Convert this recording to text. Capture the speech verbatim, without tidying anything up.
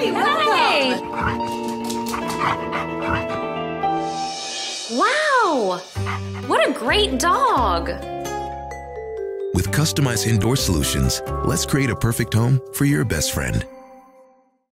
Hi, welcome. Wow! What a great dog! With customized indoor solutions, let's create a perfect home for your best friend.